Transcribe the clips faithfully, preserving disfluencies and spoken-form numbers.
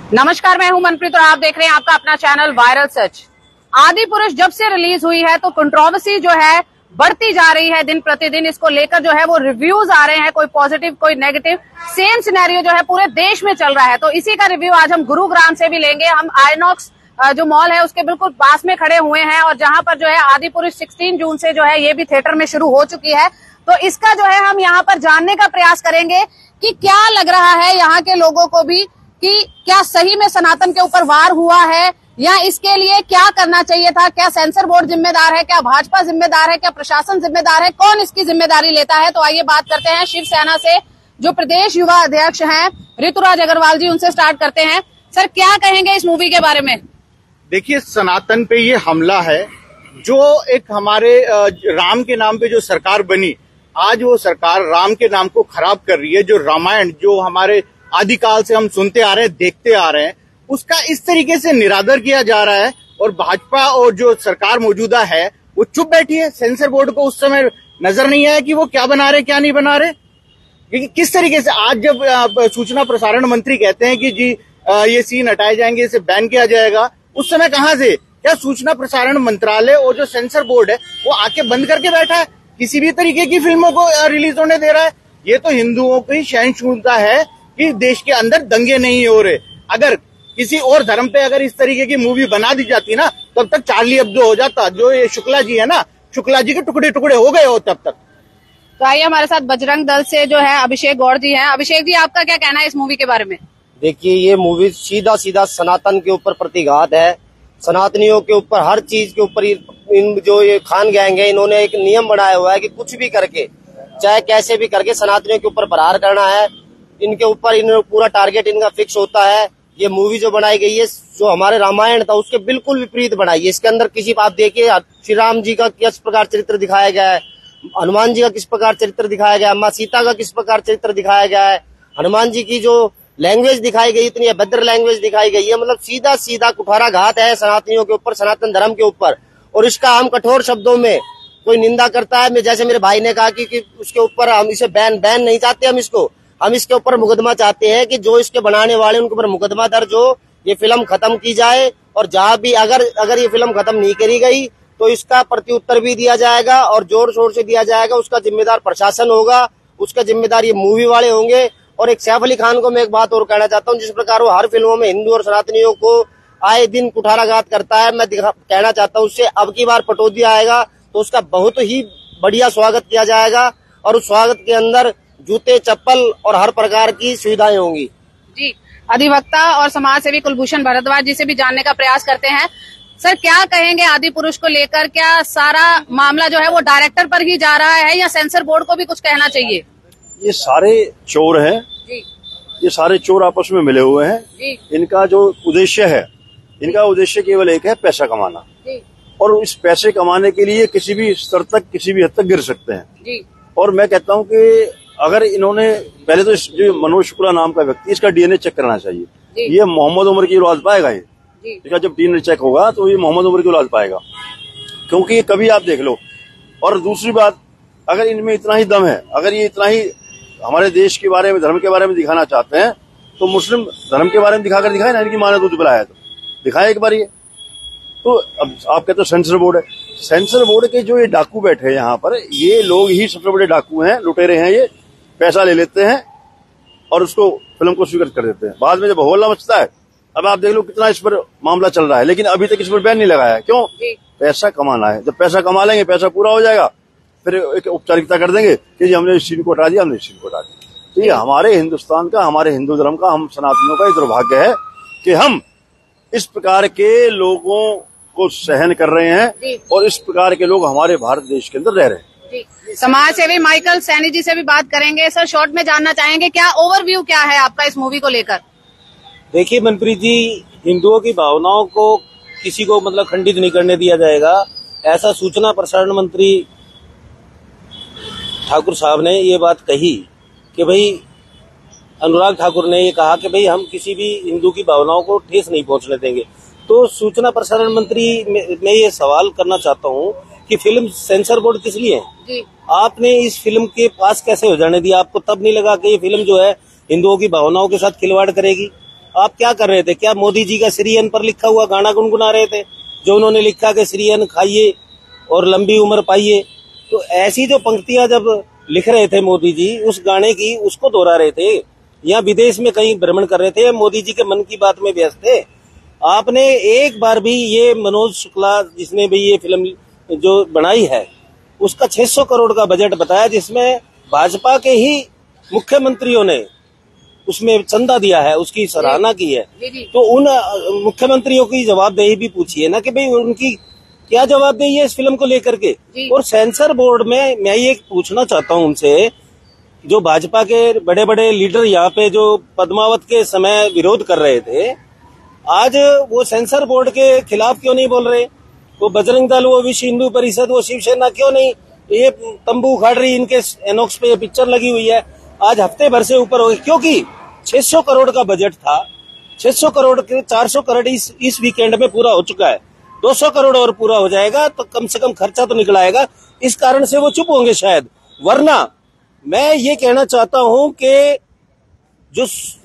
नमस्कार, मैं हूं मनप्रीत और आप देख रहे हैं आपका अपना चैनल वायरल सच। आदि पुरुष जब से रिलीज हुई है तो कंट्रोवर्सी जो है बढ़ती जा रही है दिन प्रतिदिन। इसको लेकर जो है वो रिव्यूज आ रहे हैं, कोई पॉजिटिव कोई नेगेटिव। सेम सिनेरियो जो है पूरे देश में चल रहा है, तो इसी का रिव्यू आज हम गुरुग्राम से भी लेंगे। हम आइनॉक्स जो मॉल है उसके बिल्कुल पास में खड़े हुए हैं और जहां पर जो है आदि पुरुष सोलह जून से जो है ये भी थिएटर में शुरू हो चुकी है। तो इसका जो है हम यहाँ पर जानने का प्रयास करेंगे कि क्या लग रहा है यहाँ के लोगों को भी, कि क्या सही में सनातन के ऊपर वार हुआ है या इसके लिए क्या करना चाहिए था। क्या सेंसर बोर्ड जिम्मेदार है, क्या भाजपा जिम्मेदार है, क्या प्रशासन जिम्मेदार है, कौन इसकी जिम्मेदारी लेता है। तो आइए बात करते हैं शिवसेना से जो प्रदेश युवा अध्यक्ष हैं ऋतुराज अग्रवाल जी, उनसे स्टार्ट करते हैं। सर, क्या कहेंगे इस मूवी के बारे में? देखिए, सनातन पे ये हमला है। जो एक हमारे राम के नाम पे जो सरकार बनी, आज वो सरकार राम के नाम को खराब कर रही है। जो रामायण जो हमारे आदिकाल से हम सुनते आ रहे हैं, देखते आ रहे हैं, उसका इस तरीके से निरादर किया जा रहा है। और भाजपा और जो सरकार मौजूदा है वो चुप बैठी है। सेंसर बोर्ड को उस समय नजर नहीं आया कि वो क्या बना रहे क्या नहीं बना रहे। क्योंकि किस तरीके से आज जब सूचना प्रसारण मंत्री कहते हैं कि जी ये सीन हटाए जाएंगे, इसे बैन किया जाएगा, उस समय कहां से? क्या सूचना प्रसारण मंत्रालय और जो सेंसर बोर्ड है वो आके बंद करके बैठा है? किसी भी तरीके की फिल्मों को रिलीज होने दे रहा है? ये तो हिंदुओं की सहिष्णुता है कि देश के अंदर दंगे नहीं हो रहे। अगर किसी और धर्म पे अगर इस तरीके की मूवी बना दी जाती ना, तब तक चार्ली अब्दो हो जाता। जो ये शुक्ला जी है ना, शुक्ला जी के टुकड़े टुकड़े हो गए हो तब तक। तो आइए हमारे साथ बजरंग दल से जो है अभिषेक गौड़ जी हैं। अभिषेक जी, आपका क्या कहना है इस मूवी के बारे में? देखिए, ये मूवी सीधा सीधा सनातन के ऊपर प्रतिघात है। सनातनियों के ऊपर, हर चीज के ऊपर इन जो ये खान गैंग है, इन्होंने एक नियम बनाया हुआ है कि कुछ भी करके, चाहे कैसे भी करके सनातनियों के ऊपर प्रहार करना है। इनके ऊपर इन पूरा टारगेट इनका फिक्स होता है। ये मूवी जो बनाई गई है, जो हमारे रामायण था उसके बिल्कुल विपरीत बनाई है। इसके अंदर किसी आप देखिए, श्री राम जी का किस प्रकार चरित्र दिखाया गया है, हनुमान जी का किस प्रकार चरित्र दिखाया गया है, माँ सीता का किस प्रकार चरित्र दिखाया गया है, हनुमान जी की जो लैंग्वेज दिखाई गई, इतनी अभद्र लैंग्वेज दिखाई गई है। मतलब सीधा सीधा कुठाराघात है सनातनियों के ऊपर, सनातन धर्म के ऊपर। और इसका हम कठोर शब्दों में कोई निंदा करता है। मैं जैसे मेरे भाई ने कहा कि, कि उसके ऊपर हम इसे बैन बैन नहीं चाहते, हम इसको हम इसके ऊपर मुकदमा चाहते हैं कि जो इसके बनाने वाले उनके ऊपर मुकदमा दर्ज हो, ये फिल्म खत्म की जाए। और जहां भी अगर अगर ये फिल्म खत्म नहीं करी गई तो इसका प्रत्युत्तर भी दिया जाएगा और जोर शोर से दिया जाएगा। उसका जिम्मेदार प्रशासन होगा, उसका जिम्मेदार ये मूवी वाले होंगे। और एक सैफ अली खान को मैं एक बात और कहना चाहता हूँ, जिस प्रकार वो हर फिल्मों में हिंदू और सनातनियों को आए दिन कुठाराघात करता है, मैं कहना चाहता हूँ उससे अब की बार पटौदी आएगा तो उसका बहुत ही बढ़िया स्वागत किया जाएगा। और उस स्वागत के अंदर जूते, चप्पल और हर प्रकार की सुविधाएं होंगी। जी, अधिवक्ता और समाज सेवी कुलभूषण भारद्वाज जी से भी जानने का प्रयास करते हैं। सर, क्या कहेंगे आदि पुरुष को लेकर? क्या सारा मामला जो है वो डायरेक्टर पर ही जा रहा है या सेंसर बोर्ड को भी कुछ कहना चाहिए? ये सारे चोर हैं जी। ये सारे चोर आपस में मिले हुए हैं जी। इनका जो उद्देश्य है, इनका उद्देश्य केवल एक है, पैसा कमाना जी। और इस पैसे कमाने के लिए किसी भी स्तर तक, किसी भी हद तक गिर सकते हैं जी। और मैं कहता हूं कि अगर इन्होंने पहले तो जो मनोज शुक्ला नाम का व्यक्ति, इसका डीएनए चेक करना चाहिए। ये मोहम्मद उमर की औलाद पाएगा। ये इसका जब डीएनए चेक होगा तो ये मोहम्मद उमर की औलाद पाएगा, क्योंकि ये कभी आप देख लो। और दूसरी बात, अगर इनमें इतना ही दम है, अगर ये इतना ही हमारे देश के बारे में, धर्म के बारे में दिखाना चाहते हैं, तो मुस्लिम धर्म के बारे में दिखाकर दिखाए ना। इनकी माँ ने दूध पिलाया तो दिखाए एक बार ये। तो अब आप कहते हो सेंसर बोर्ड है, सेंसर बोर्ड के जो ये डाकू बैठे हैं यहाँ पर, ये लोग ही सबसे बड़े डाकू हैं, लुटेरे हैं। ये पैसा ले लेते हैं और उसको फिल्म को स्वीकृत कर देते हैं। बाद में जब हौला मचता है, अब आप देख लो कितना इस पर मामला चल रहा है, लेकिन अभी तक इस पर बैन नहीं लगाया है। क्यों? पैसा कमाना है। जब पैसा कमा लेंगे, पैसा पूरा हो जाएगा, फिर एक औपचारिकता कर देंगे कि जी हमने इस सीन को हटा दिया, हमने इस सीन को हटा दिया। तो ये हमारे हिंदुस्तान का, हमारे हिंदू धर्म का, हम सनातनियों का दुर्भाग्य है कि हम इस प्रकार के लोगों को सहन कर रहे हैं और इस प्रकार के लोग हमारे भारत देश के अंदर रह रहे हैं। समाज सेवी माइकल सैनी जी से भी बात करेंगे। सर, शॉर्ट में जानना चाहेंगे क्या ओवरव्यू क्या है आपका इस मूवी को लेकर? देखिए मनप्रीत जी, हिंदुओं की भावनाओं को किसी को मतलब खंडित नहीं करने दिया जाएगा, ऐसा सूचना प्रसारण मंत्री ठाकुर साहब ने ये बात कही कि भाई, अनुराग ठाकुर ने ये कहा कि भाई हम किसी भी हिंदू की भावनाओं को ठेस नहीं पहुंचने देंगे। तो सूचना प्रसारण मंत्री मैं ये सवाल करना चाहता हूँ कि फिल्म सेंसर बोर्ड किस लिए है? आपने इस फिल्म के पास कैसे हो जाने दिया? आपको तब नहीं लगा कि ये फिल्म जो है हिंदुओं की भावनाओं के साथ खिलवाड़ करेगी? आप क्या कर रहे थे? क्या मोदी जी का श्री अन्न पर लिखा हुआ गाना गुनगुना रहे थे, जो उन्होंने लिखा कि श्री अन्न खाइए और लंबी उम्र पाइए? तो ऐसी जो पंक्तियां जब लिख रहे थे मोदी जी उस गाने की, उसको दोहरा रहे थे, या विदेश में कहीं भ्रमण कर रहे थे, मोदी जी के मन की बात में व्यस्त थे। आपने एक बार भी ये मनोज शुक्ला जिसने भी ये फिल्म जो बनाई है उसका छह सौ करोड़ का बजट बताया, जिसमें भाजपा के ही मुख्यमंत्रियों ने उसमें चंदा दिया है, उसकी सराहना की है। तो उन मुख्यमंत्रियों की जवाबदेही भी पूछिए ना कि भाई उनकी क्या जवाबदेही है इस फिल्म को लेकर के। और सेंसर बोर्ड में मैं ये पूछना चाहता हूँ उनसे, जो भाजपा के बड़े बड़े लीडर यहाँ पे जो पद्मावत के समय विरोध कर रहे थे, आज वो सेंसर बोर्ड के खिलाफ क्यों नहीं बोल रहे? वो बजरंग दल, वो विश्व हिंदू परिषद, वो शिवसेना क्यों नहीं ये तंबू उखाड़ रही? इनके एनॉक्स पे ये पिक्चर लगी हुई है, आज हफ्ते भर से ऊपर हो गई, क्योंकि छह सौ करोड़ का बजट था। छह सौ करोड़ के चार सौ करोड़ इस, इस वीकेंड में पूरा हो चुका है, दो सौ करोड़ और पूरा हो जाएगा तो कम से कम खर्चा तो निकल आएगा। इस कारण से वो चुप होंगे शायद। वरना मैं ये कहना चाहता हूं कि जो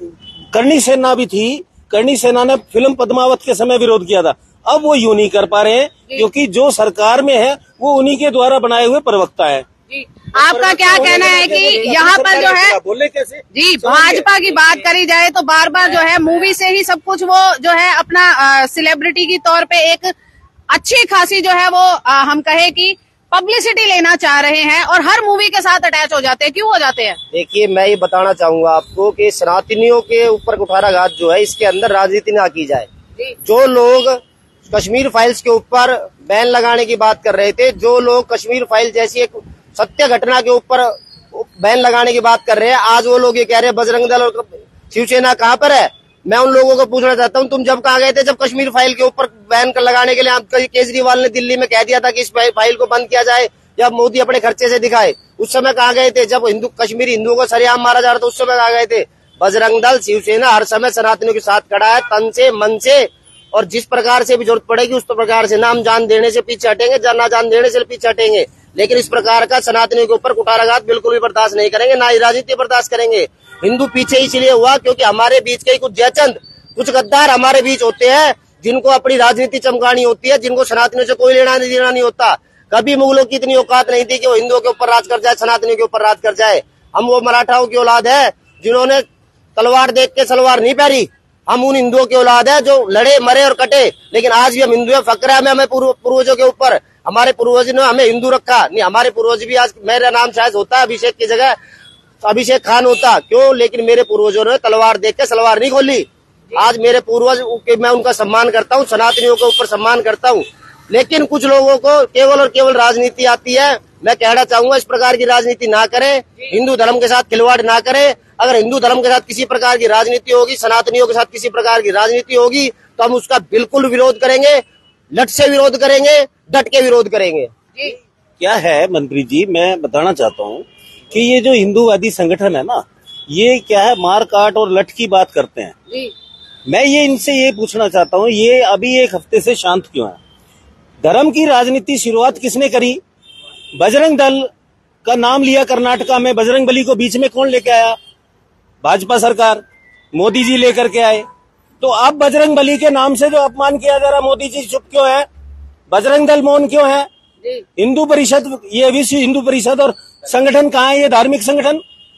करणी सेना भी थी, करणी सेना ने फिल्म पद्मावत के समय विरोध किया था, अब वो यूं नहीं कर पा रहे हैं क्योंकि जो सरकार में है वो उन्हीं के द्वारा बनाए हुए प्रवक्ता है। आपका क्या कहना है कि यहाँ पर जो है बोले कैसे जी भाजपा की बात करी जाए तो बार बार जो है मूवी से ही सब कुछ वो जो है अपना सेलिब्रिटी की तौर पे एक अच्छी खासी जो है वो आ, हम कहे कि पब्लिसिटी लेना चाह रहे हैं और हर मूवी के साथ अटैच हो जाते हैं। क्यों हो जाते हैं? देखिए, मैं ये बताना चाहूंगा आपको कि सनातनियों के ऊपर कुठाराघात जो है इसके अंदर राजनीति ना की जाए। जो लोग कश्मीर फाइल्स के ऊपर बैन लगाने की बात कर रहे थे, जो लोग कश्मीर फाइल जैसी एक सत्य घटना के ऊपर बैन लगाने की बात कर रहे हैं, आज वो लोग ये कह रहे हैं बजरंग दल और शिवसेना कहाँ पर है। मैं उन लोगों को पूछना चाहता हूँ, तुम जब कहाँ गए थे जब कश्मीर फाइल के ऊपर बैन कर लगाने के लिए आप केजरीवाल ने दिल्ली में कह दिया था कि इस फाइल को बंद किया जाए या मोदी अपने खर्चे से दिखाए? उस समय कहाँ गए थे? जब हिंदू कश्मीरी हिंदुओं को सरेआम मारा जा रहा था उस समय कहाँ गए थे? बजरंग दल शिवसेना हर समय सनातनियों के साथ खड़ा है, तन से मन से, और जिस प्रकार से भी जरूरत पड़ेगी उस प्रकार से नाम जान देने से पीछे हटेंगे, ना जान देने से पीछे हटेंगे। लेकिन इस प्रकार का सनातनियों के ऊपर कुठाराघात बिल्कुल भी बर्दाश्त नहीं करेंगे, ना ही राजनीति बर्दाश्त करेंगे। हिंदू पीछे इसलिए हुआ क्योंकि हमारे बीच के कुछ जयचंद, कुछ गद्दार हमारे बीच होते हैं जिनको अपनी राजनीति चमकानी होती है, जिनको सनातनियों से कोई लेना देना नहीं होता। कभी मुगलों की इतनी औकात नहीं थी कि वो हिंदुओं के ऊपर राज कर जाए, सनातनियों के ऊपर राज कर जाए। हम वो मराठाओं की औलाद है जिन्होंने तलवार देख के सलवार नहीं पहनी। हम उन हिंदुओं की औलाद है जो लड़े, मरे और कटे। लेकिन आज भी हम हिंदू है, फक्र है हमें हमें पूर्वजों के ऊपर। हमारे पूर्वज ने हमें हिंदू रखा नहीं, हमारे पूर्वज भी आज, मेरा नाम शायद होता है अभिषेक की जगह अभिषेक खान होता, क्यों? लेकिन मेरे पूर्वजों ने तलवार देख के सलवार नहीं खोली। आज मेरे पूर्वज के मैं उनका सम्मान करता हूँ, सनातनियों के ऊपर सम्मान करता हूँ। लेकिन कुछ लोगों को केवल और केवल राजनीति आती है। मैं कहना चाहूंगा इस प्रकार की राजनीति ना करें, हिंदू धर्म के साथ खिलवाड़ ना करें। अगर हिंदू धर्म के साथ किसी प्रकार की राजनीति होगी, सनातनियों के साथ किसी प्रकार की राजनीति होगी तो हम उसका बिल्कुल विरोध करेंगे, लट से विरोध करेंगे, डट के विरोध करेंगे। क्या है मंत्री जी, मैं बताना चाहता हूँ कि ये जो हिंदूवादी संगठन है ना, ये क्या है, मार काट और लट की बात करते हैं जी। मैं ये इनसे ये पूछना चाहता हूँ, ये अभी एक हफ्ते से शांत क्यों है? धर्म की राजनीति शुरुआत किसने करी? बजरंग दल का नाम लिया कर्नाटका में, बजरंग बली को बीच में कौन लेके आया? भाजपा सरकार, मोदी जी लेकर के आए। तो अब बजरंग बली के नाम से जो अपमान किया जा रहा, मोदी जी चुप क्यों है? बजरंग दल मौन क्यों है? हिंदू परिषद, ये विश्व हिंदू परिषद और संगठन कहाँ है? ये धार्मिक संगठन।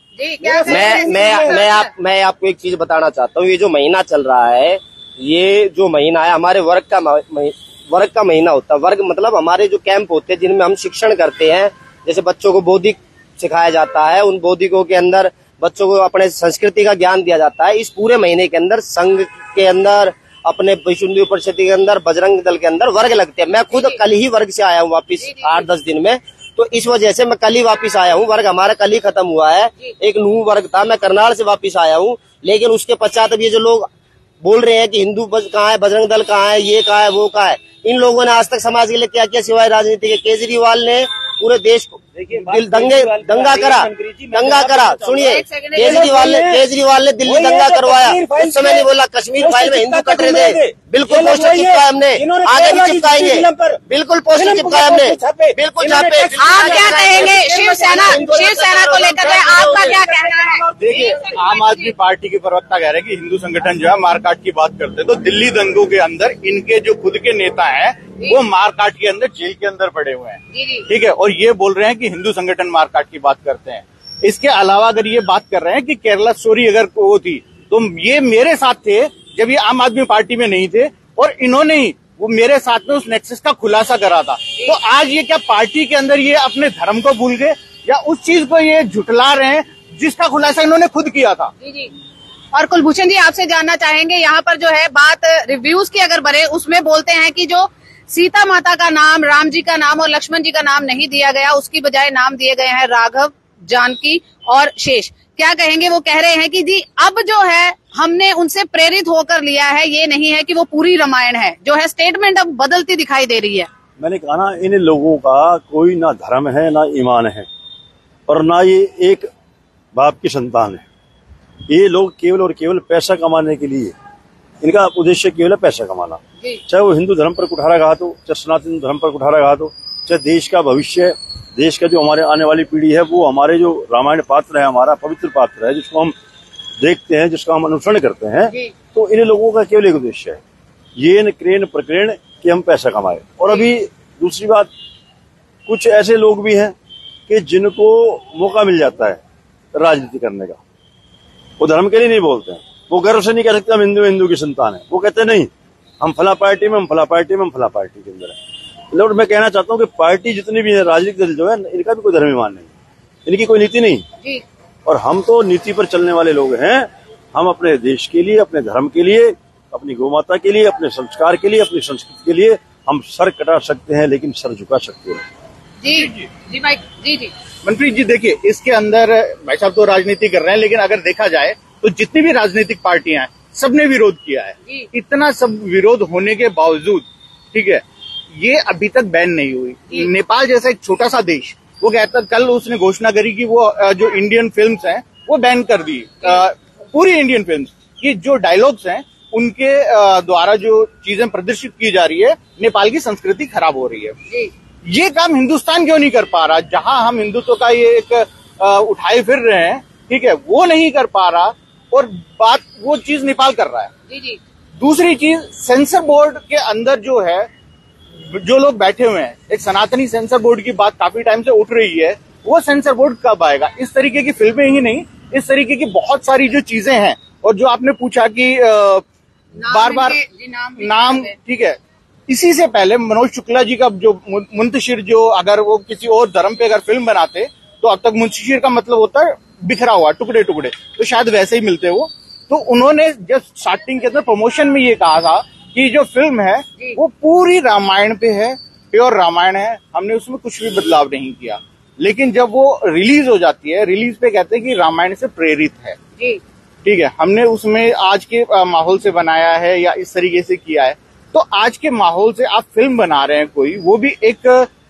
मैं मैं मैं आप मैं आपको एक चीज बताना चाहता हूँ। ये जो महीना चल रहा है, ये जो महीना है हमारे वर्ग का वर्ग का महीना होता है। वर्ग मतलब हमारे जो कैंप होते हैं जिनमें हम शिक्षण करते हैं, जैसे बच्चों को बौद्धिक सिखाया जाता है, उन बौद्धिकों के अंदर बच्चों को अपने संस्कृति का ज्ञान दिया जाता है। इस पूरे महीने के अंदर संघ के अंदर, अपने विश्व हिंदू परिषद के अंदर, बजरंग दल के अंदर वर्ग लगते हैं। मैं खुद कल ही वर्ग से आया हूँ वापिस, आठ दस दिन में, तो इस वजह से मैं कल ही वापिस आया हूँ। वर्ग हमारा कल ही खत्म हुआ है। एक नू वर्ग था, मैं करनाल से वापिस आया हूँ। लेकिन उसके पश्चात अब ये जो लोग बोल रहे हैं कि हिंदू कहाँ है, बजरंग दल कहाँ है, ये कहाँ है, वो कहाँ है, इन लोगों ने आज तक समाज के लिए क्या किया सिवाय राजनीति के? केजरीवाल ने पूरे देश को दिल दंगे दंगा करा दंगा करा सुनिए, केजरीवाल ने केजरीवाल ने दिल्ली दंगा करवाया, उस समय नहीं बोला कश्मीर फाइल में हिंदू कट रहे थे, बिल्कुल पोस्टर चिपकाया हमने, आगे भी चिपकाएंगे, बिल्कुल पोस्टर चिपकाया हमने, बिल्कुल छापे। आप क्या कहेंगे शिवसेना शिवसेना को लेकर के आपका क्या कहना है? देखिए, आम आदमी पार्टी के प्रवक्ता कह रहे हैं कि हिंदू संगठन जो है मारकाट की बात करते हैं, तो दिल्ली दंगों के अंदर इनके जो खुद के नेता हैं वो मारकाट के अंदर जेल के अंदर पड़े हुए हैं, ठीक है, और ये बोल रहे हैं कि हिंदू संगठन मारकाट की बात करते हैं। इसके अलावा अगर ये बात कर रहे हैं कि केरला स्टोरी अगर वो थी तो ये मेरे साथ थे जब ये आम आदमी पार्टी में नहीं थे, और इन्होंने ही वो मेरे साथ में उस नेक्सस का खुलासा करा था। तो आज ये क्या पार्टी के अंदर ये अपने धर्म को भूल गए या उस चीज को ये झुटला रहे हैं जिसका खुलासा इन्होंने खुद किया था? जी जी। और कुलभूषण जी, आपसे जानना चाहेंगे, यहाँ पर जो है बात रिव्यूज की अगर बढ़े, उसमें बोलते हैं कि जो सीता माता का नाम, राम जी का नाम और लक्ष्मण जी का नाम नहीं दिया गया, उसकी बजाय नाम दिए गए हैं राघव, जानकी और शेष। क्या कहेंगे? वो कह रहे हैं कि जी अब जो है हमने उनसे प्रेरित होकर लिया है, ये नहीं है कि वो पूरी रामायण है, जो है स्टेटमेंट अब बदलती दिखाई दे रही है। मैंने कहा ना, इन लोगों का कोई ना धर्म है ना ईमान है और ना ये एक बाप की संतान है। ये लोग केवल और केवल पैसा कमाने के लिए, इनका उद्देश्य केवल है पैसा कमाना, चाहे वो हिंदू धर्म पर कुठाराघात हो, चाहे सनातन धर्म पर कुठाराघात हो, चाहे देश का भविष्य, देश का जो हमारे आने वाली पीढ़ी है, वो हमारे जो रामायण पात्र है, हमारा पवित्र पात्र है, जिसको हम देखते हैं, जिसका हम अनुसरण करते हैं, तो इन लोगों का केवल एक उद्देश्य है, ये न क्रेन प्रकरण कि हम पैसा कमाए। और अभी दूसरी बात, कुछ ऐसे लोग भी हैं कि जिनको मौका मिल जाता है राजनीति करने का, वो धर्म के लिए नहीं बोलते हैं, वो गर्व से नहीं कह सकते हम हिंदू हिंदू की संतान है, वो कहते नहीं हम फला पार्टी में, हम फला पार्टी में, हम फला पार्टी के अंदर है। और मैं कहना चाहता हूँ कि पार्टी जितनी भी है, राजनीतिक दल जो है, इनका भी कोई धर्म ईमान नहीं, इनकी कोई नीति नहीं जी। और हम तो नीति पर चलने वाले लोग हैं। हम अपने देश के लिए, अपने धर्म के लिए, अपनी गौ माता के लिए, अपने संस्कार के लिए, अपनी संस्कृति के लिए हम सर कटा सकते हैं, लेकिन सर झुका सकते हैं जी जी जी भाई जी जी मनप्रीत जी, देखिए इसके अंदर भाई साहब तो राजनीति कर रहे हैं, लेकिन अगर देखा जाए तो जितनी भी राजनीतिक पार्टियां हैं सबने विरोध किया है। इतना सब विरोध होने के बावजूद, ठीक है, ये अभी तक बैन नहीं हुई। नेपाल जैसा एक छोटा सा देश, वो कहता, कल उसने घोषणा करी कि वो जो इंडियन फिल्म्स हैं वो बैन कर दी, पूरी इंडियन फिल्म्स की जो डायलॉग्स हैं उनके द्वारा जो चीजें प्रदर्शित की जा रही है, नेपाल की संस्कृति खराब हो रही है। ये काम हिंदुस्तान क्यों नहीं कर पा रहा? जहां हम हिंदुत्व का ये एक उठाए फिर रहे हैं, ठीक है, वो नहीं कर पा रहा, और बात वो चीज नेपाल कर रहा है। जी जी। दूसरी चीज, सेंसर बोर्ड के अंदर जो है जो लोग बैठे हुए हैं, एक सनातनी सेंसर बोर्ड की बात काफी टाइम से उठ रही है, वो सेंसर बोर्ड कब आएगा? इस तरीके की फिल्में ही नहीं, इस तरीके की बहुत सारी जो चीजें हैं, और जो आपने पूछा कि बार बार नाम, नाम ठीक है, इसी से पहले मनोज शुक्ला जी का जो मुंतशिर, जो अगर वो किसी और धर्म पे अगर फिल्म बनाते तो अब तक मुंतशिर का मतलब होता है बिखरा हुआ, टुकड़े टुकड़े, तो शायद वैसे ही मिलते वो। तो उन्होंने जब स्टार्टिंग के अंदर प्रमोशन में ये कहा था कि जो फिल्म है वो पूरी रामायण पे है, प्योर रामायण है, हमने उसमें कुछ भी बदलाव नहीं किया। लेकिन जब वो रिलीज हो जाती है, रिलीज पे कहते हैं कि रामायण से प्रेरित है, ठीक है, हमने उसमें आज के माहौल से बनाया है या इस तरीके से किया है। तो आज के माहौल से आप फिल्म बना रहे हैं कोई, वो भी एक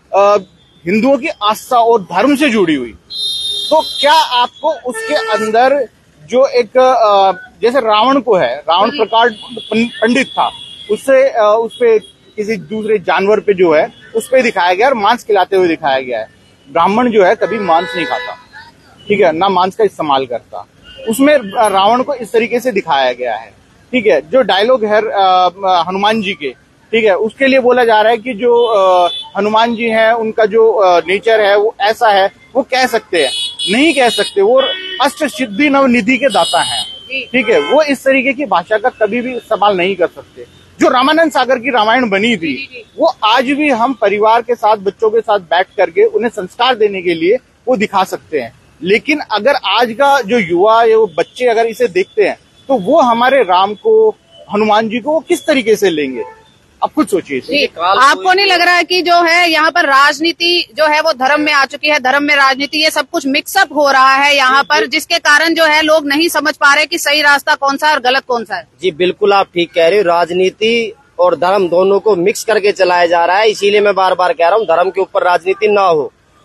हिंदुओं की आस्था और धर्म से जुड़ी हुई, तो क्या आपको उसके अंदर जो एक आ, जैसे रावण को है, रावण प्रकाश पंडित था, उससे उस पे किसी दूसरे जानवर पे जो है उस पे दिखाया गया और मांस खिलाते हुए दिखाया गया है। ब्राह्मण जो है कभी मांस नहीं खाता, ठीक है, ना मांस का इस्तेमाल करता, उसमें रावण को इस तरीके से दिखाया गया है, ठीक है। जो डायलॉग है हनुमान जी के, ठीक है, उसके लिए बोला जा रहा है कि जो हनुमान जी हैं उनका जो नेचर है वो ऐसा है, वो कह सकते हैं, नहीं कह सकते, वो अष्ट सिद्धि नवनिधि के दाता हैं, ठीक है, वो इस तरीके की भाषा का कभी भी इस्तेमाल नहीं कर सकते। जो रामानंद सागर की रामायण बनी थी, वो आज भी हम परिवार के साथ, बच्चों के साथ बैठ करके उन्हें संस्कार देने के लिए वो दिखा सकते हैं। लेकिन अगर आज का जो युवा या वो बच्चे अगर इसे देखते हैं तो वो हमारे राम को, हनुमान जी को वो किस तरीके से लेंगे? अब खुद सोचिए। आपको नहीं लग रहा है कि जो है यहाँ पर राजनीति जो है वो धर्म में आ चुकी है, धर्म में राजनीति, ये सब कुछ मिक्सअप हो रहा है यहाँ पर, जिसके कारण जो है लोग नहीं समझ पा रहे कि सही रास्ता कौन सा है और गलत कौन सा है? जी बिल्कुल, आप ठीक कह रहे हो, राजनीति और धर्म दोनों को मिक्स करके चलाया जा रहा है। इसीलिए मैं बार बार कह रहा हूँ धर्म के ऊपर राजनीति ना हो,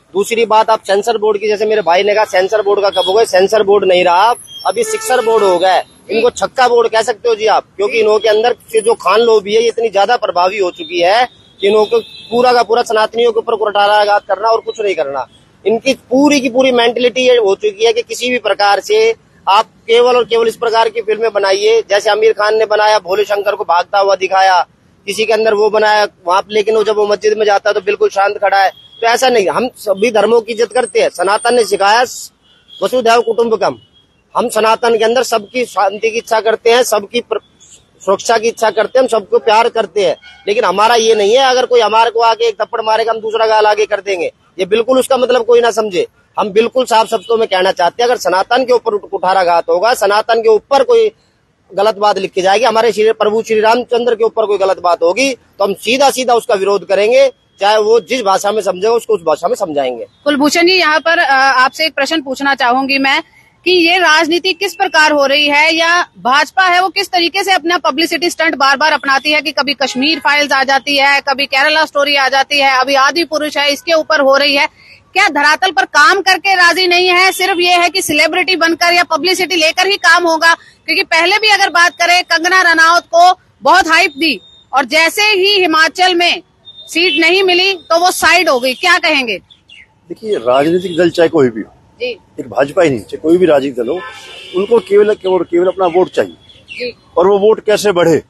दूसरी बात, आप सेंसर बोर्ड की, जैसे मेरे भाई ने कहा सेंसर बोर्ड का कब हो गए, सेंसर बोर्ड नहीं रहा, अभी सिक्सर बोर्ड हो गया। इनको छक्का बोर्ड कह सकते हो जी आप, क्योंकि इन्हों के अंदर जो खान लोबी है ये इतनी ज्यादा प्रभावी हो चुकी है कि इन्हों को पूरा का पूरा सनातनियों के ऊपर कुठाराघात करना और कुछ नहीं करना। इनकी पूरी की पूरी मेंटेलिटी ये हो चुकी है कि किसी भी प्रकार से आप केवल और केवल इस प्रकार की फिल्में बनाइए, जैसे आमिर खान ने बनाया, भोले शंकर को भागता हुआ दिखाया, किसी के अंदर वो बनाया वहां, लेकिन वो जब वो मस्जिद में जाता है तो बिल्कुल शांत खड़ा है। तो ऐसा नहीं, हम सभी धर्मों की इज्जत करते हैं। सनातन ने सिखाया वसुधैव कुटुंबकम, हम सनातन के अंदर सबकी शांति की इच्छा करते हैं, सबकी सुरक्षा की इच्छा करते हैं, हम सबको प्यार करते हैं। लेकिन हमारा ये नहीं है अगर कोई हमारे को आगे एक थप्पड़ मारेगा हम दूसरा गाल आगे कर देंगे, ये बिल्कुल उसका मतलब कोई ना समझे। हम बिल्कुल साफ शब्दों में कहना चाहते हैं, अगर सनातन के ऊपर कुठाराघात होगा, सनातन के ऊपर कोई गलत बात लिख के जाएगी, हमारे श्री प्रभु श्री रामचंद्र के ऊपर कोई गलत बात होगी तो हम सीधा सीधा उसका विरोध करेंगे, चाहे वो जिस भाषा में समझेगा उसको उस भाषा में समझाएंगे। कुलभूषण जी, यहाँ पर आपसे एक प्रश्न पूछना चाहूंगी मैं कि ये राजनीति किस प्रकार हो रही है, या भाजपा है वो किस तरीके से अपना पब्लिसिटी स्टंट बार बार अपनाती है कि कभी कश्मीर फाइल्स आ जाती है, कभी केरला स्टोरी आ जाती है, अभी आदि पुरुष है इसके ऊपर हो रही है। क्या धरातल पर काम करके राजी नहीं है, सिर्फ ये है कि सेलिब्रिटी बनकर या पब्लिसिटी लेकर ही काम होगा? क्योंकि पहले भी अगर बात करें, कंगना रनौत को बहुत हाइप दी और जैसे ही हिमाचल में सीट नहीं मिली तो वो साइड हो गई, क्या कहेंगे? देखिए, राजनीतिक दल चाहे कोई भी हो जी, एक भाजपा ही नहीं, चाहे कोई भी राजनीतिक दल हो, उनको केवल केवल केवल अपना वोट चाहिए जी। और वो वोट कैसे बढ़े,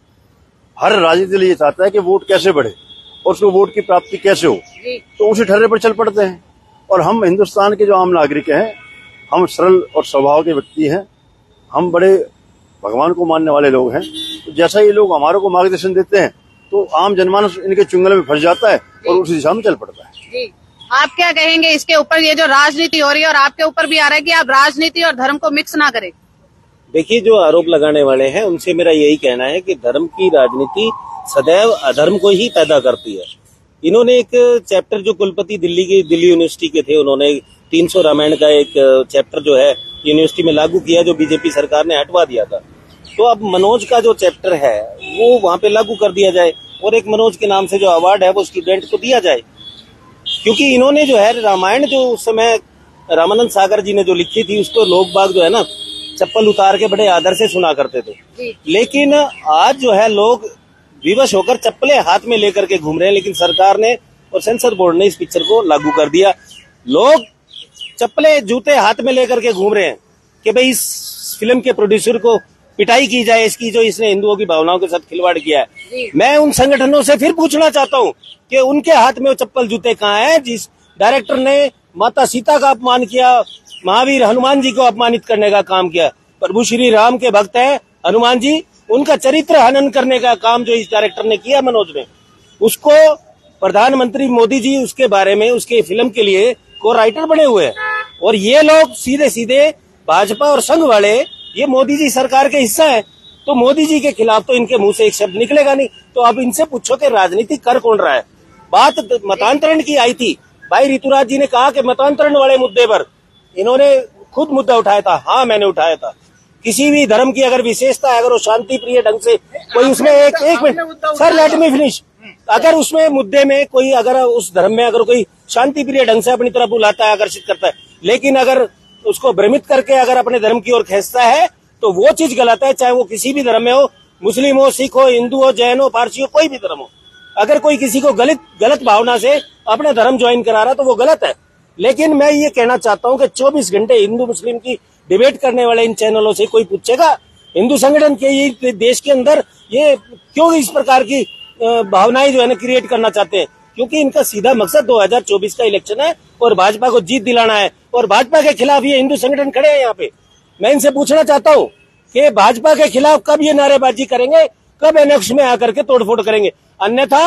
हर राजनीतिक दल ये चाहता है कि वोट कैसे बढ़े और उसको वोट की प्राप्ति कैसे हो, तो उसी ठर्रे पर चल पड़ते हैं। और हम हिंदुस्तान के जो आम नागरिक हैं, हम सरल और स्वभाव के व्यक्ति हैं, हम बड़े भगवान को मानने वाले लोग हैं, तो जैसा ये लोग हमारे को मार्गदर्शन देते हैं तो आम जनमानस इनके चुंगल में फंस जाता है और उसी दिशा में चल पड़ता है। जी, आप क्या कहेंगे इसके ऊपर? ये जो राजनीति हो रही है और आपके ऊपर भी आ रहा है कि आप राजनीति और धर्म को मिक्स ना करें। देखिए, जो आरोप लगाने वाले हैं उनसे मेरा यही कहना है कि धर्म की राजनीति सदैव अधर्म को ही पैदा करती है। इन्होंने एक चैप्टर, जो कुलपति दिल्ली की दिल्ली यूनिवर्सिटी के थे, उन्होंने तीन सौ रामायण का एक चैप्टर जो है यूनिवर्सिटी में लागू किया, जो बीजेपी सरकार ने हटवा दिया था। तो अब मनोज का जो चैप्टर है वो वहां पे लागू कर दिया जाए और एक मनोज के नाम से जो अवार्ड है वो स्टूडेंट को दिया जाए, क्योंकि इन्होंने जो है रामायण जो उस समय रामानंद सागर जी ने जो लिखी थी उसको लोग बाग जो है ना चप्पल उतार के बड़े आदर से सुना करते थे। लेकिन आज जो है लोग विवश होकर चप्पलें हाथ में लेकर के घूम रहे हैं, लेकिन सरकार ने और सेंसर बोर्ड ने इस पिक्चर को लागू कर दिया। लोग चप्पलें जूते हाथ में लेकर के घूम रहे हैं कि भाई इस फिल्म के प्रोड्यूसर को पिटाई की जाए इसकी, जो इसने हिंदुओं की भावनाओं के साथ खिलवाड़ किया है। मैं उन संगठनों से फिर पूछना चाहता हूं कि उनके हाथ में वो चप्पल जूते कहाँ हैं जिस डायरेक्टर ने माता सीता का अपमान किया, महावीर हनुमान जी को अपमानित करने का काम किया। प्रभु श्री राम के भक्त है हनुमान जी, उनका चरित्र हनन करने का काम जो इस डायरेक्टर ने किया मनोज ने, उसको प्रधानमंत्री मोदी जी उसके बारे में उसके फिल्म के लिए को राइटर बने हुए हैं। और ये लोग सीधे सीधे भाजपा और संघ वाले, ये मोदी जी सरकार के हिस्सा है, तो मोदी जी के खिलाफ तो इनके मुंह से एक शब्द निकलेगा नहीं। तो अब इनसे पूछो कि राजनीति कर कौन रहा है। बात मतांतरण की आई थी, भाई ऋतुराज जी ने कहा कि मतांतरण वाले मुद्दे पर इन्होंने खुद मुद्दा उठाया था। हाँ, मैंने उठाया था। किसी भी धर्म की अगर विशेषता है, अगर वो शांति प्रिय ढंग से कोई उसमें एक एक minute sir let me finish, अगर उसमें मुद्दे में कोई अगर उस धर्म में अगर कोई शांति प्रिय ढंग से अपनी तरफ बुलाता है, आकर्षित करता है, लेकिन अगर उसको भ्रमित करके अगर अपने धर्म की ओर खींचता है तो वो चीज गलत है, चाहे वो किसी भी धर्म में हो, मुस्लिम हो, सिख हो, हिंदू हो, जैन हो, पारसी हो, कोई भी धर्म हो। अगर कोई किसी को गलत गलत भावना से अपना धर्म ज्वाइन करा रहा तो वो गलत है। लेकिन मैं ये कहना चाहता हूं कि चौबीस घंटे हिंदू मुस्लिम की डिबेट करने वाले इन चैनलों से कोई पूछेगा हिंदू संगठन के ये देश के अंदर ये क्यों इस प्रकार की भावनाएं जो है ना क्रिएट करना चाहते हैं? क्योंकि इनका सीधा मकसद दो हज़ार चौबीस का इलेक्शन है और भाजपा को जीत दिलाना है, और भाजपा के खिलाफ ये हिंदू संगठन खड़े हैं यहाँ पे। मैं इनसे पूछना चाहता हूँ कि भाजपा के खिलाफ कब ये नारेबाजी करेंगे, कब एनेक्स में आकर के तोड़फोड़ करेंगे? अन्यथा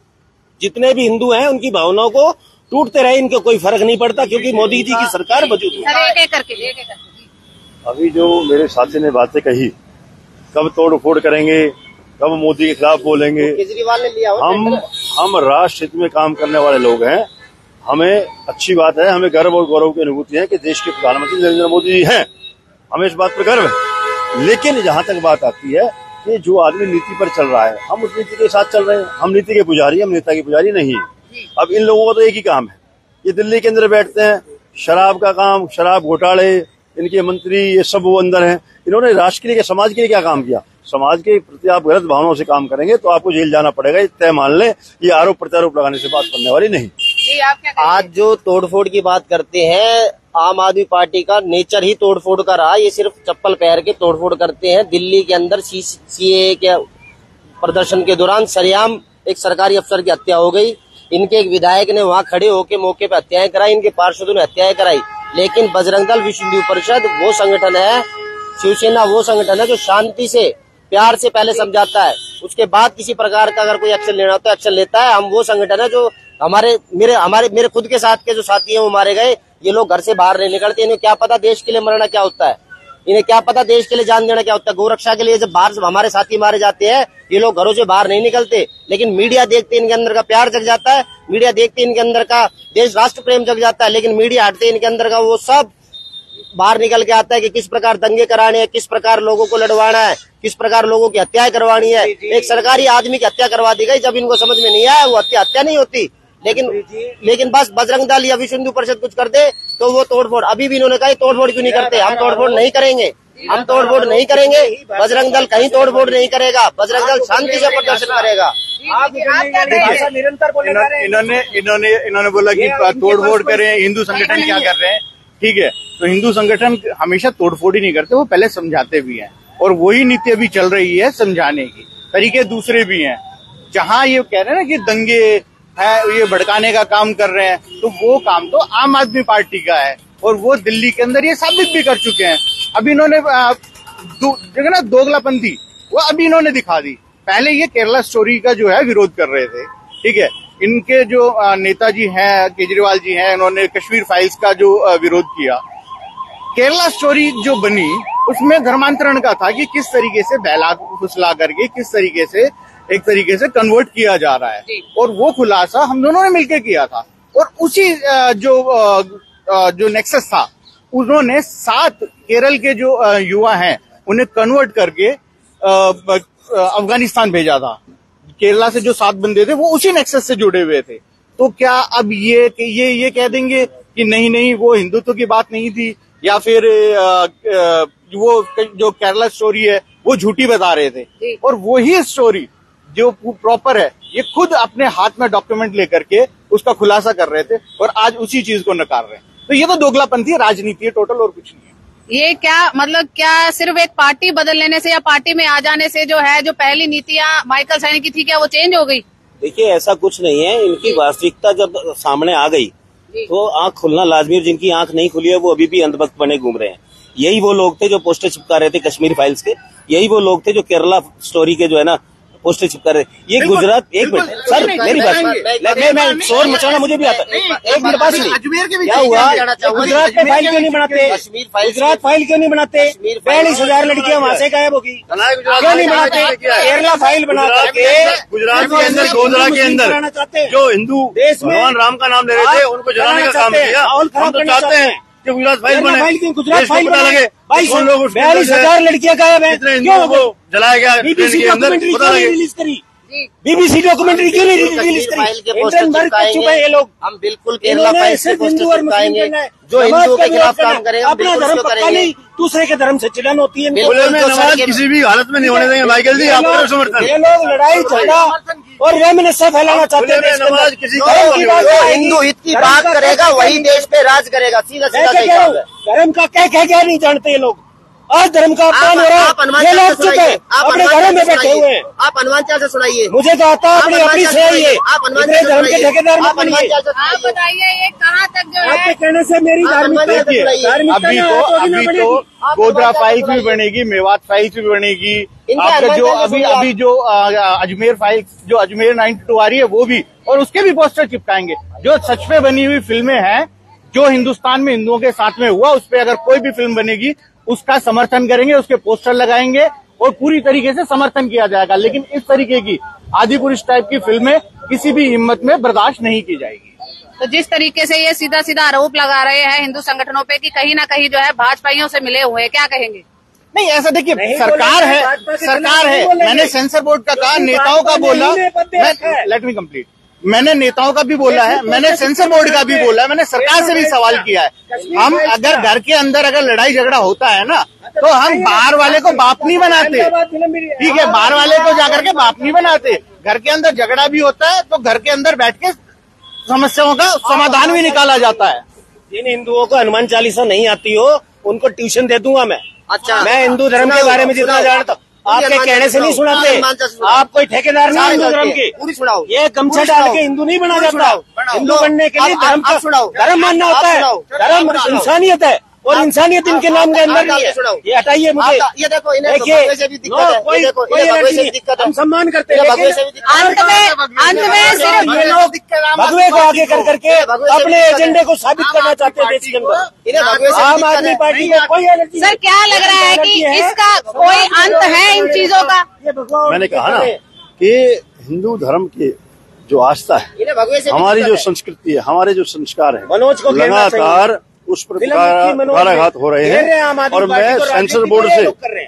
जितने भी हिंदू हैं उनकी भावनाओं को टूटते रहे, इनको कोई फर्क नहीं पड़ता, क्योंकि मोदी जी की सरकार मौजूद है। अभी जो मेरे साथी ने बातें कही, कब तोड़ फोड़ करेंगे, कब मोदी के खिलाफ बोलेंगे, केजरीवाल ने लिया हम हम राष्ट्र हित में काम करने वाले लोग हैं। हमें अच्छी बात है, हमें गर्व और गौरव की अनुभूति है कि देश के प्रधानमंत्री नरेंद्र मोदी जी हैं, हमें इस बात पर गर्व है। लेकिन जहां तक बात आती है कि जो आदमी नीति पर चल रहा है, हम उस नीति के साथ चल रहे हैं। हम नीति के पुजारी, हम नेता के पुजारी नहीं है। अब इन लोगों का तो एक ही काम है ये दिल्ली के अंदर बैठते हैं, शराब का काम, शराब घोटाले, इनके मंत्री ये सब वो अंदर हैं। इन्होंने राष्ट्र के लिए, समाज के लिए क्या काम किया? समाज के प्रति आप गलत भावनाओं से काम करेंगे तो आपको जेल जाना पड़ेगा, ये तय मान लें। ये आरोप प्रत्यारोप लगाने से बात करने वाली नहीं। जी, आप क्या कहेंगे? आज जो तोड़फोड़ की बात करते हैं, आम आदमी पार्टी का नेचर ही तोड़फोड़ का रहा। ये सिर्फ चप्पल पहन के तोड़फोड़ करते हैं। दिल्ली के अंदर सीए के प्रदर्शन के दौरान सरेआम एक सरकारी अफसर की हत्या हो गई। इनके एक विधायक ने वहां खड़े होकर मौके पर हत्याएं कराई, इनके पार्षदों ने हत्याएं कराई। लेकिन बजरंग दल विश्व हिंदू परिषद वो संगठन है, शिवसेना वो संगठन है जो शांति से, प्यार से पहले समझाता है, उसके बाद किसी प्रकार का अगर कोई एक्शन लेना होता है एक्शन लेता है। हम वो संगठन है जो हमारे मेरे हमारे मेरे खुद के साथ के जो साथी हैं वो मारे गए। ये लोग घर से बाहर नहीं निकलते। इन्हें क्या पता देश के लिए मरना क्या होता है, इन्हें क्या पता देश के लिए जान देना क्या होता है। गोरक्षा के लिए जब बाहर हमारे साथी मारे जाते हैं, ये लोग घरों से बाहर नहीं निकलते। लेकिन मीडिया देखते इनके अंदर का प्यार जग जाता है, मीडिया देखते इनके अंदर का देश राष्ट्र प्रेम जग जाता है। लेकिन मीडिया हटते इनके अंदर का वो सब बाहर निकल के आता है कि किस प्रकार दंगे कराने हैं, किस प्रकार लोगों को लड़वाना है, किस प्रकार लोगों की हत्याएं करवानी है। एक सरकारी आदमी की हत्या करवा दी गई। जब इनको समझ में नहीं आया वो हत्या हत्या नहीं होती। लेकिन लेकिन बस बजरंग दल या विश्व हिंदू परिषद कुछ कर दे तो वो तोड़फोड़। अभी भी इन्होंने कहा तोड़फोड़ क्यों नहीं करते? हम तोड़फोड़ नहीं करेंगे, हम तोड़फोड़ नहीं करेंगे। बजरंग दल कहीं तोड़फोड़ नहीं करेगा। बजरंग दल शांति से प्रदर्शन करेगा। इन्होंने इन्होंने इन्होंने बोला कि तोड़फोड़ करें, हिंदू संगठन क्या कर रहे हैं। ठीक है, तो हिंदू संगठन हमेशा तोड़फोड़ ही नहीं करते, वो पहले समझाते भी हैं। और वही नीति अभी चल रही है समझाने की। तरीके दूसरे भी हैं। जहां ये कह रहे हैं ना कि दंगे है, ये भड़काने का काम कर रहे हैं, तो वो काम तो आम आदमी पार्टी का है। और वो दिल्ली के अंदर ये साबित भी कर चुके हैं। अभी इन्होंने जगह ना दोगलापंथी वो अभी इन्होंने दिखा दी। पहले ये केरला स्टोरी का जो है विरोध कर रहे थे। ठीक है, इनके जो नेताजी हैं, केजरीवाल जी हैं, इन्होंने कश्मीर फाइल्स का जो विरोध किया। केरला स्टोरी जो बनी उसमें धर्मांतरण का था कि किस तरीके से बहला फुसला करके किस तरीके से एक तरीके से कन्वर्ट किया जा रहा है। और वो खुलासा हम दोनों ने मिलकर किया था। और उसी जो जो नेक्सस था, उन्होंने सात केरल के जो युवा हैं उन्हें कन्वर्ट करके अफगानिस्तान भेजा था। केरला से जो सात बंदे थे वो उसी नेक्सस से जुड़े हुए थे। तो क्या अब ये ये ये कह देंगे कि नहीं नहीं वो हिंदुत्व की बात नहीं थी, या फिर आ, आ, वो जो केरला स्टोरी है वो झूठी बता रहे थे। और वही स्टोरी जो प्रॉपर है ये खुद अपने हाथ में डॉक्यूमेंट लेकर के उसका खुलासा कर रहे थे और आज उसी चीज को नकार रहे हैं। तो ये तो दोगलापंथी राजनीति है टोटल, और कुछ नहीं है। ये क्या मतलब क्या सिर्फ एक पार्टी बदल लेने से या पार्टी में आ जाने से जो है जो पहली नीतियां माइकल सैनी की थी क्या वो चेंज हो गई? देखिए ऐसा कुछ नहीं है। इनकी वास्तविकता जब सामने आ गई तो आंख खुलना लाजमी। और जिनकी आंख नहीं खुली है वो अभी भी अंधभक्त बने घूम रहे हैं। यही वो लोग थे जो पोस्टर चिपका रहे थे कश्मीर फाइल्स के। यही वो लोग थे जो केरला स्टोरी के जो है ना पोस्टर चिपका रहे। ये गुजरात, एक मिनट सर मेरी बात, मैं मैं शोर मचाना मुझे भी आता है। एक मिनट बात सुनिए, क्या हुआ? गुजरात में फाइल क्यों नहीं बनाते? गुजरात फाइल क्यों नहीं बनाते? बयालीस हजार लड़कियां वहां से गायब होगी, क्यों नहीं बनाते? केरला फाइल बना करके गुजरात के अंदर गोधरा के अंदर जो हिंदू भगवान राम का नाम ले रहे थे उनको जलाने का काम किया। हम तो चाहते हैं कि गुजरात फाइल बने, गुजरात फाइल पता लगे बयालीस हजार लड़कियां गायब है, क्यों वो जलाया गया? बीबीसी डॉक्यूमेंट्री क्यों नहीं रिलीज करी? बीबीसी डॉक्यूमेंट्री क्यों नहीं रिलीज करी? इंडियन भर कर चुके हैं ये लोग। हम बिल्कुल केरला फाइल सिर्फ हिंदू और मुस्लिम करना है, जो हिंदुओं के खिलाफ काम करेगा अपना धर्म पक्का नहीं, दूसरे के धर्म से चिड़न होती है। नमाज किसी भी हालत में नहीं होने देंगे माइकल जी, आपका समर्थन। ये लोग लड़ाई झगड़ा और वैमनस्य फैलाना चाहते हैं। नमाज किसी जो हिंदू हित की बात करेगा वही देश पे राज करेगा। सीधा सीधा धर्म का क्या क्या क्या नहीं जानते ये लोग। आज धर्म का अपमान हो रहा है, ये लोग चुप है, अपने घरों में बैठे हुए हैं। आप हनुमान चालीसा सुनाइए। मुझे तो आता है, अपनी अपनी सुनाइए। आप हनुमान इतने धर्म के ठेकेदार मत आप हनुमान बनिए। चालीसा आप सुनाइए। बताइए ये कहाँ तक जो है आपके कहने से मेरी धार्मिकता देखिए धार्मिकता अभी ना तो हो तो भी ना अभी बनेगी। तो गोधरा फाइल्स भी बनेगी, मेवात फाइल्स भी बनेगी। आपका जो अभी अभी जो अजमेर फाइल्स जो अजमेर नाइन्टी टू आ रही है वो भी, और उसके भी पोस्टर चिपकाएंगे। जो सच पे बनी हुई फिल्में हैं जो हिंदुस्तान में हिंदुओं के साथ में हुआ, उस पर अगर कोई भी फिल्म बनेगी उसका समर्थन करेंगे, उसके पोस्टर लगाएंगे और पूरी तरीके से समर्थन किया जाएगा। लेकिन इस तरीके की आदि पुरुष टाइप की फिल्में किसी भी हिम्मत में बर्दाश्त नहीं की जाएगी। तो जिस तरीके से ये सीधा सीधा आरोप लगा रहे हैं हिंदू संगठनों पे कि कहीं ना कहीं जो है भाजपाइयों से मिले हुए हैं, क्या कहेंगे? नहीं ऐसा देखिए, सरकार है सरकार है मैंने सेंसर बोर्ड का कहा, नेताओं का बोला। Let me complete. मैंने नेताओं का भी बोला है, मैंने सेंसर बोर्ड का भी बोला है, मैंने सरकार से भी सवाल किया है। हम अगर घर के अंदर अगर लड़ाई झगड़ा होता है ना, तो हम बाहर वाले को बाप नहीं बनाते, ठीक है, बाहर वाले को जाकर के बाप नहीं बनाते। घर के अंदर झगड़ा भी होता है तो घर के अंदर बैठ के समस्याओं का समाधान भी निकाला जाता है। जिन हिंदुओं को हनुमान चालीसा नहीं आती हो उनको ट्यूशन दे दूंगा मैं। अच्छा, मैं हिंदू धर्म के बारे में जितना जानता हूँ, आपके कहने से नहीं सुनाते। आप कोई ठेकेदार नहीं हिंदू धर्म की, पूरी सुनाओ। ये गमछा डाल के हिंदू नहीं बना जाता। हिंदू बनने के लिए धर्म का धर्म मानना होता है, धर्म इंसानियत है और इंसानियत इनके नाम के अंदर नहीं है। ये हटाइए मुझे, ये देखो, हम सम्मान करते हैं। अंत में अंत में सिर्फ ये लोग भगवे को आगे कर करके अपने एजेंडे को साबित करना चाहते हैं देश के अंदर। आम आदमी पार्टी में कोई एलर्जी। सर क्या लग रहा है कि इसका कोई अंत है इन चीजों का? मैंने कहा ना कि हिंदू धर्म की जो आस्था है, हमारी जो संस्कृति है, हमारे जो संस्कार है, मनोज को लगातार उस प्रकार घात हो रहे हैं। और मैं सेंसर बोर्ड से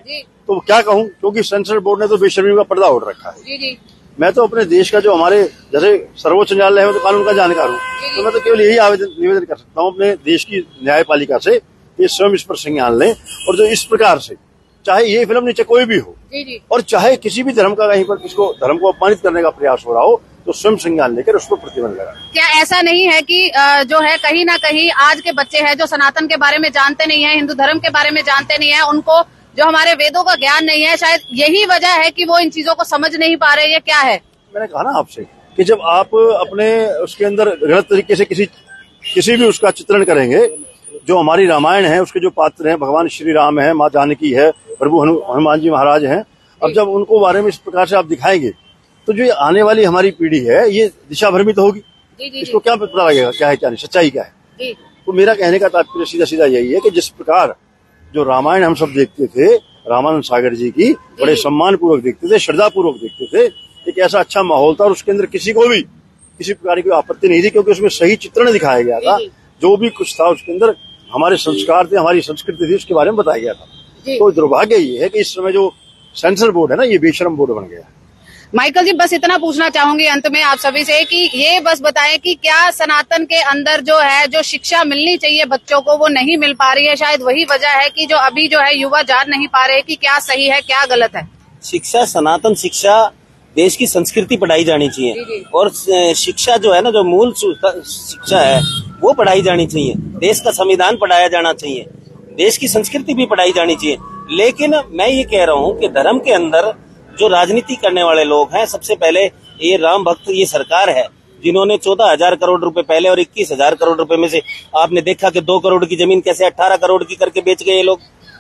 तो क्या कहूं, क्योंकि सेंसर बोर्ड ने तो बेशर्मी का पर्दा उठ रखा है। जी जी। मैं तो अपने देश का जो हमारे जैसे सर्वोच्च न्यायालय है, मैं तो कानून का जानकार हूँ, तो मैं तो केवल यही आवेदन निवेदन कर सकता हूँ अपने देश की न्यायपालिका से, ये स्वयं इस पर संज्ञान लें और जो इस प्रकार से, चाहे ये फिल्म नीचे कोई भी हो जी जी। और चाहे किसी भी धर्म का कहीं पर किसको धर्म को अपमानित करने का प्रयास हो रहा हो, तो स्वयं संज्ञान लेकर उस पर प्रतिबंध लगा। क्या ऐसा नहीं है कि जो है कहीं ना कहीं आज के बच्चे हैं जो सनातन के बारे में जानते नहीं है, हिंदू धर्म के बारे में जानते नहीं है, उनको जो हमारे वेदों का ज्ञान नहीं है, शायद यही वजह है कि वो इन चीजों को समझ नहीं पा रहे? ये क्या है? मैंने कहा ना आपसे कि जब आप अपने उसके अंदर गलत तरीके से किसी किसी भी उसका चित्रण करेंगे, जो हमारी रामायण है उसके जो पात्र हैं, भगवान श्री राम है, माँ जानकी है, प्रभु हनुमान जी महाराज हैं, अब जब उनको बारे में इस प्रकार से आप दिखाएंगे तो जो आने वाली हमारी पीढ़ी है ये दिशा भ्रमित तो होगी। जी, जी, इसको क्या पता लगेगा क्या है क्या नहीं, सच्चाई क्या है। जी। तो मेरा कहने का तात्पर्य सीधा सीधा यही है कि जिस प्रकार जो रामायण हम सब देखते थे, रामानंद सागर जी की बड़े सम्मान पूर्वक देखते थे, श्रद्धा पूर्वक देखते थे, एक ऐसा अच्छा माहौल था और उसके अंदर किसी को भी किसी प्रकार की आपत्ति नहीं थी, क्योंकि उसमें सही चित्रण दिखाया गया था। जो भी कुछ था उसके अंदर हमारे संस्कार थे, हमारी संस्कृति थी, उसके बारे में बताया गया था। तो दुर्भाग्य ये है कि इस समय जो सेंसर बोर्ड है ना, ये बेशरम बोर्ड बन गया। माइकल जी, बस इतना पूछना चाहूंगी अंत में आप सभी से कि ये बस बताएं कि क्या सनातन के अंदर जो है जो शिक्षा मिलनी चाहिए बच्चों को वो नहीं मिल पा रही है? शायद वही वजह है कि जो अभी जो है युवा जान नहीं पा रहे कि क्या सही है क्या गलत है। शिक्षा, सनातन शिक्षा, देश की संस्कृति पढ़ाई जानी चाहिए और शिक्षा जो है ना, जो मूल शिक्षा है वो पढ़ाई जानी चाहिए। देश का संविधान पढ़ाया जाना चाहिए, देश की संस्कृति भी पढ़ाई जानी चाहिए। लेकिन मैं ये कह रहा हूँ कि धर्म के अंदर जो राजनीति करने वाले लोग हैं, सबसे पहले ये राम भक्त ये सरकार है जिन्होंने चौदह हजार करोड़ रुपए पहले और इक्कीस हजार करोड़ रुपए में से आपने देखा कि दो करोड़ की जमीन कैसे अठारह करोड़ की करके बेच गए ये लोग।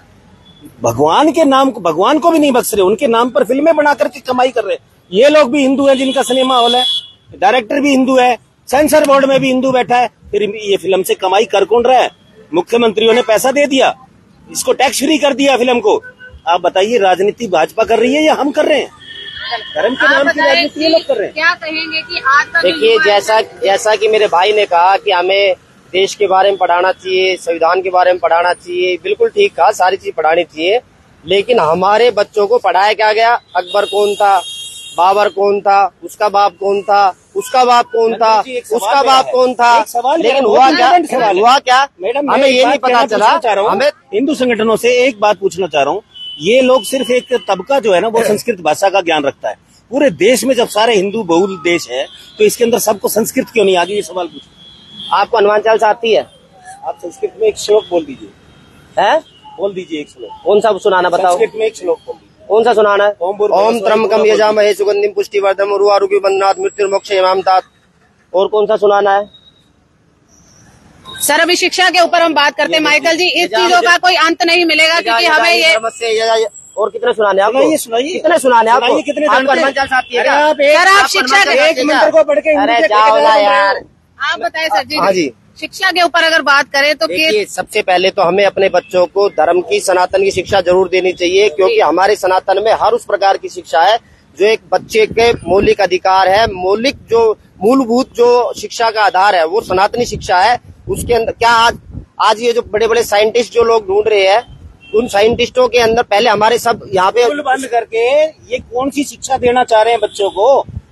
भगवान के नाम को भगवान को भी नहीं बख्श रहे, उनके नाम पर फिल्में बना करके कमाई कर रहे। ये लोग भी हिंदू हैं जिनका सिनेमा हॉल है, डायरेक्टर भी हिंदू है, सेंसर बोर्ड में भी हिंदू बैठा है, फिर ये फिल्म से कमाई कर कौन रहा है? मुख्यमंत्रियों ने पैसा दे दिया, इसको टैक्स फ्री कर दिया फिल्म को। आप बताइए, राजनीति भाजपा कर रही है या हम कर रहे हैं? धर्म के नाम की राजनीति ये लोग कर रहे हैं। क्या कहेंगे कि आज का देखिए, जैसा जैसा कि मेरे भाई ने कहा कि हमें देश के बारे में पढ़ाना चाहिए, संविधान के बारे में पढ़ाना चाहिए, बिल्कुल ठीक कहा, सारी चीज पढ़ानी चाहिए। लेकिन हमारे बच्चों को पढ़ाया क्या गया? अकबर कौन था, बाबर कौन था, उसका बाप कौन था, उसका बाप कौन था, उसका बाप कौन था, लेकिन हुआ क्या? हुआ क्या मैडम, हमें ये नहीं पता चला। हमें हिंदू संगठनों से एक बात पूछना चाह रहा हूँ, ये लोग सिर्फ एक तबका जो है ना वो संस्कृत भाषा का ज्ञान रखता है। पूरे देश में जब सारे हिंदू बहुल देश है तो इसके अंदर सबको संस्कृत क्यों नहीं आती? ये सवाल पूछो। आपको हनुमान चालीसा आती है? आप संस्कृत में एक श्लोक बोल दीजिए। है बोल दीजिए एक श्लोक। कौन सा सुनाना बताओ? संस्कृत में एक श्लोक बोल दीजिए। कौन सा सुनाना है? ओम त्र्यंबकम यजामहे सुगंधिम पुष्टिवर्धनम उर्वारुकमिव बन्धनात् मृत्युर्मोक्षयमाम तात। और कौन सा सुनाना है? सर, अभी शिक्षा के ऊपर हम बात करते हैं। माइकल जी, इस चीजों का कोई अंत नहीं मिलेगा क्योंकि हमें ये और कितने सुनाने आपको? सुनाइए सुनाइए कितने सुनाने आपको? कितने सर, आप शिक्षा एक मंत्र को पढ़ के अरे जाओ यार, आप बताएं सर जी। हाँ जी, शिक्षा के ऊपर अगर बात करें तो देखिए, सबसे पहले तो हमें अपने बच्चों को धर्म की, सनातन की शिक्षा जरूर देनी चाहिए, क्योंकि हमारे सनातन में हर उस प्रकार की शिक्षा है जो एक बच्चे के मौलिक अधिकार है। मौलिक जो मूलभूत जो शिक्षा का आधार है वो सनातनी शिक्षा है। उसके अंदर क्या आज आज ये जो बड़े बड़े साइंटिस्ट जो लोग ढूंढ रहे हैं, उन साइंटिस्टों के अंदर पहले हमारे सब यहाँ पे बंद करके ये कौन सी शिक्षा देना चाह रहे हैं बच्चों को?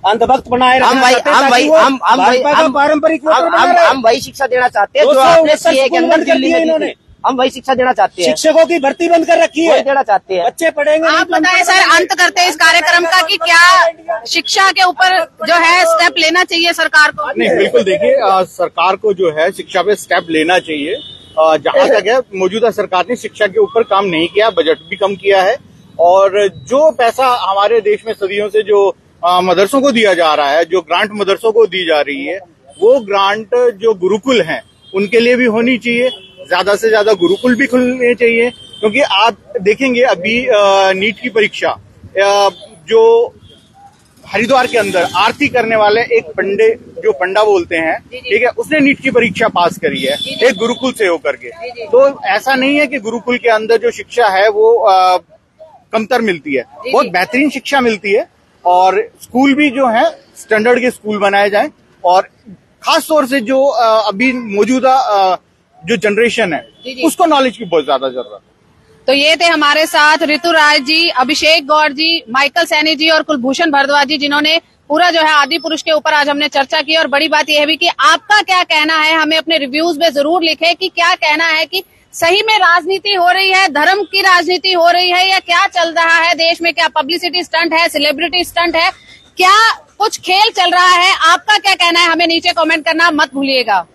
अंधभक्त बनाए हम वही हम वही हम हम वही हम पारंपरिक हम हम वही शिक्षा देना चाहते हैं जो आपने सीए के अंदर दिल्ली में इन्होंने, हम वही शिक्षा देना चाहते हैं। शिक्षकों की भर्ती बंद कर रखी है, देना चाहते हैं, बच्चे पढ़ेंगे। आप बताएं सर, अंत करते हैं इस कार्यक्रम का कि क्या शिक्षा के ऊपर जो है स्टेप लेना चाहिए सरकार को? नहीं, बिल्कुल देखिए, सरकार को जो है शिक्षा पे स्टेप लेना चाहिए। जहां तक है, मौजूदा सरकार ने शिक्षा के ऊपर काम नहीं किया, बजट भी कम किया है, और जो पैसा हमारे देश में सदियों से जो मदरसों को दिया जा रहा है, जो ग्रांट मदरसों को दी जा रही है, वो ग्रांट जो गुरुकुल हैं उनके लिए भी होनी चाहिए। ज्यादा से ज्यादा गुरुकुल भी खुलने चाहिए, क्योंकि आप देखेंगे अभी नीट की परीक्षा जो हरिद्वार के अंदर आरती करने वाले एक पंडे, जो पंडा बोलते हैं, ठीक है, उसने नीट की परीक्षा पास करी है एक गुरुकुल से होकर के। तो ऐसा नहीं है कि गुरुकुल के अंदर जो शिक्षा है वो आ, कमतर मिलती है, बहुत बेहतरीन शिक्षा मिलती है। और स्कूल भी जो है स्टैंडर्ड के स्कूल बनाए जाएं, और खास तौर से जो आ, अभी मौजूदा जो जनरेशन है उसको नॉलेज की बहुत ज्यादा जरूरत है। तो ये थे हमारे साथ ऋतु राय जी, अभिषेक गौड़ जी, माइकल सैनी जी और कुलभूषण भारद्वाज जी, जिन्होंने पूरा जो है आदि पुरुष के ऊपर आज हमने चर्चा की। और बड़ी बात यह है भी कि आपका क्या कहना है, हमें अपने रिव्यूज में जरूर लिखें कि क्या कहना है, कि सही में राजनीति हो रही है, धर्म की राजनीति हो रही है, या क्या चल रहा है देश में? क्या पब्लिसिटी स्टंट है, सेलिब्रिटी स्टंट है, क्या कुछ खेल चल रहा है? आपका क्या कहना है, हमें नीचे कमेंट करना मत भूलिएगा।